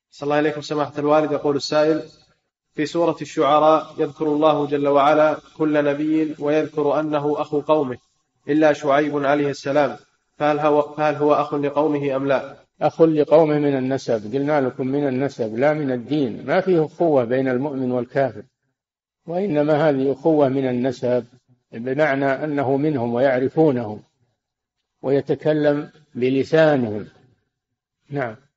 صلى الله عليكم سماحة الوالد. يقول السائل: في سورة الشعراء يذكر الله جل وعلا كل نبي ويذكر أنه أخو قومه إلا شعيب عليه السلام، فهل هو أخ لقومه أم لا؟ أخ لقومه من النسب، قلنا لكم من النسب لا من الدين، ما فيه أخوة بين المؤمن والكافر، وإنما هذه أخوة من النسب، بمعنى أنه منهم ويعرفونه ويتكلم بلسانهم. نعم.